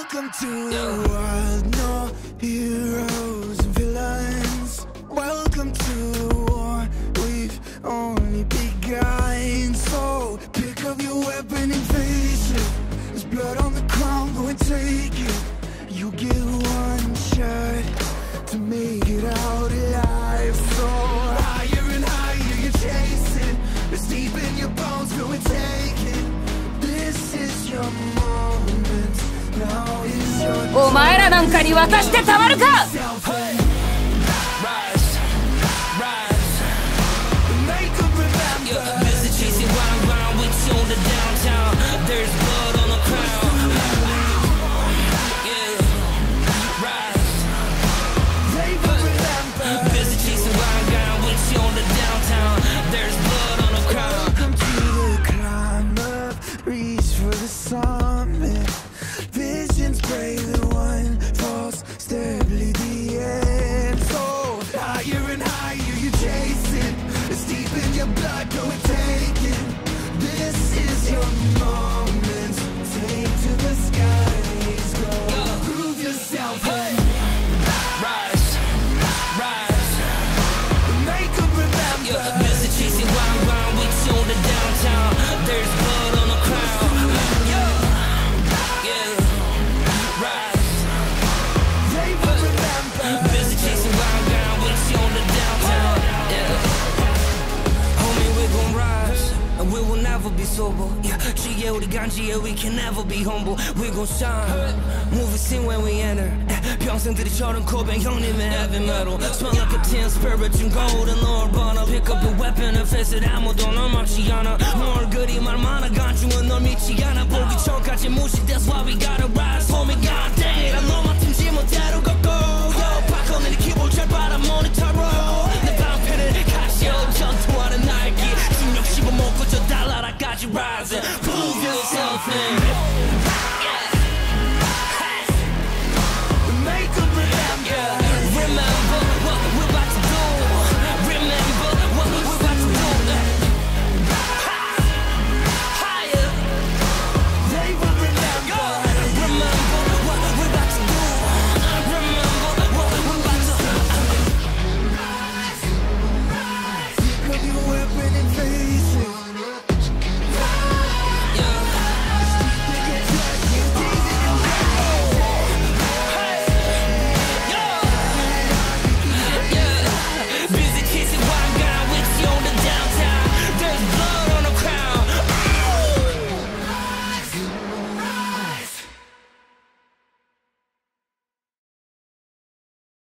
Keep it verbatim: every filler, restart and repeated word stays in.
Welcome to the world, no heroes and villains. Welcome to the war, we've only begun. So pick up your weapon and face it. There's blood on the ground, go and take it. You get one shot to make it out alive. So higher and higher you're chasing. It's deep in your bones, go and take it. This is your moment, now is your time. お前らなんかに渡してたまるか。 Visions pray the one false step lead the end. So higher and higher you're chasing. It's deep in your blood, go and take it. This is your moment. Take to the skies, go prove yourself. Hey. Rise, rise, make them remember. Yeah, busy chasing round round with you on the downtown. There's blood on the crown. Be sober, yeah. 지혜 우리 간지에 we can never be humble. We gon' shine. Move it scene when we enter. 평생들이 저런 고백 형님의 heavy metal. Smell like a tin spirit 준 golden lord. But pick up your weapon and face it. 아무도 널 막지 않아. 뭘 그리 말 많아. 간중은 널 믿지 않아. 보기 전까지 무시. That's why we gotta rise. Homie god dang it. I know my team 지못대로 걷고. Yo, 바꿔내 네 키보드 잘 봐라 모니터로. 내 방패는 카시오 전투하는 날개. 중력 씹어먹고 저 달라라까지 rising. Prove yourself in.